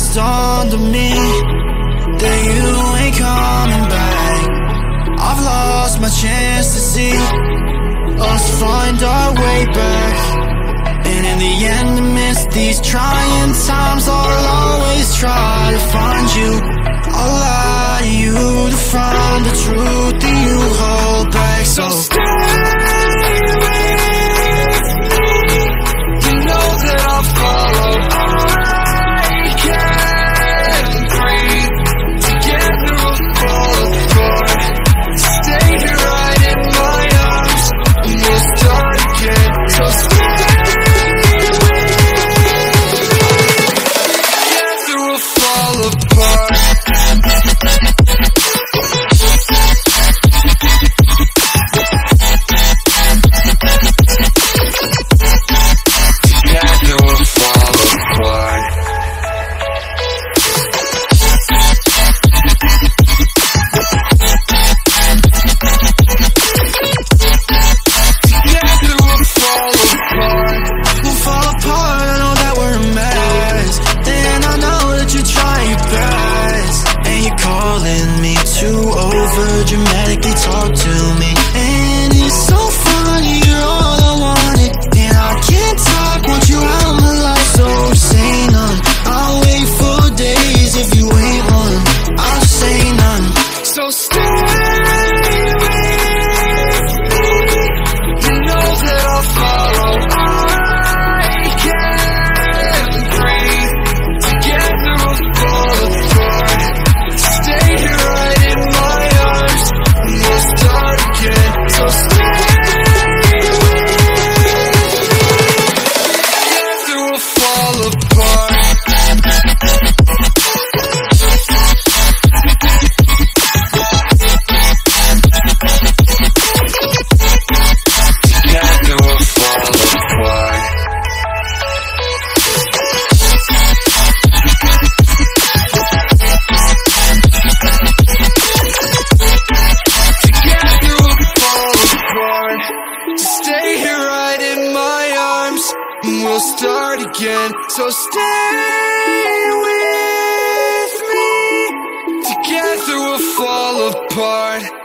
it's dawned on me that you ain't coming back. I've lost my chance to see us find our way back. And in the end, amidst these trying times, I'll always try to find you. I'll lie to you to find the truth that you hold back. So stay with me. You know that I'll follow. I can't breathe. Together we'll fall apart. Stay here right in my arms, and we'll start again. So stay with me. Together we'll fall apart. Dramatically talk to me, and it's so funny, you're all I wanted, and I can't talk, want you out of my life, so say none. I'll wait for days if you ain't one, I'll say none. So stay with me. You know that I'll follow. I can't breathe. Together we'll fall apart. Stay here right in my arms, we'll start again. So stay with me. Together we'll fall apart. Together we'll fall apart. Together we'll fall apart. Stay here right in my arms, and we'll start again. So stay with me. Together we'll fall apart.